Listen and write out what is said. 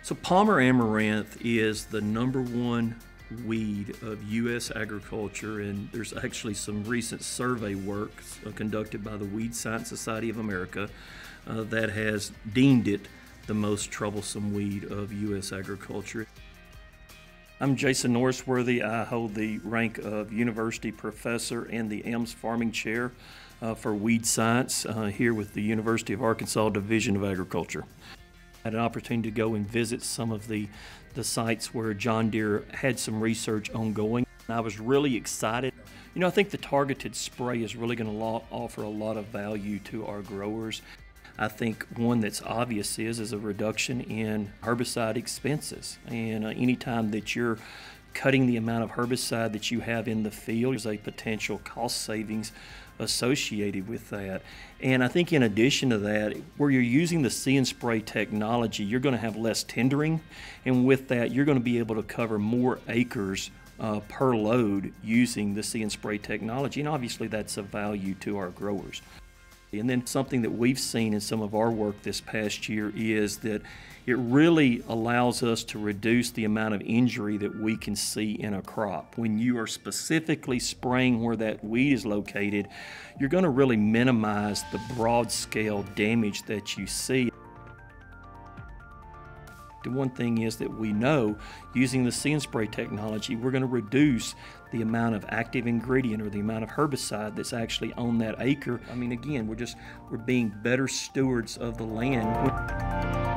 So Palmer amaranth is the #1 weed of U.S. agriculture, and there's actually some recent survey work conducted by the Weed Science Society of America that has deemed it the most troublesome weed of U.S. agriculture. I'm Jason Norsworthy. I hold the rank of University Professor and the Elms Farming Chair for Weed Science here with the University of Arkansas Division of Agriculture. I had an opportunity to go and visit some of the sites where John Deere had some research ongoing. I was really excited. You know, I think the targeted spray is really going to offer a lot of value to our growers. I think one that's obvious is a reduction in herbicide expenses. And anytime that you're cutting the amount of herbicide that you have in the field, there's a potential cost savings associated with that. And I think in addition to that, where you're using the See and Spray technology, you're going to have less tendering, and with that you're going to be able to cover more acres per load using the See and Spray technology, and obviously that's of value to our growers. And then something that we've seen in some of our work this past year is that it really allows us to reduce the amount of injury that we can see in a crop. When you are specifically spraying where that weed is located, you're going to really minimize the broad scale damage that you see. The one thing is that we know using the See and Spray technology, we're going to reduce the amount of active ingredient or the amount of herbicide that's actually on that acre. I mean, again, we're being better stewards of the land.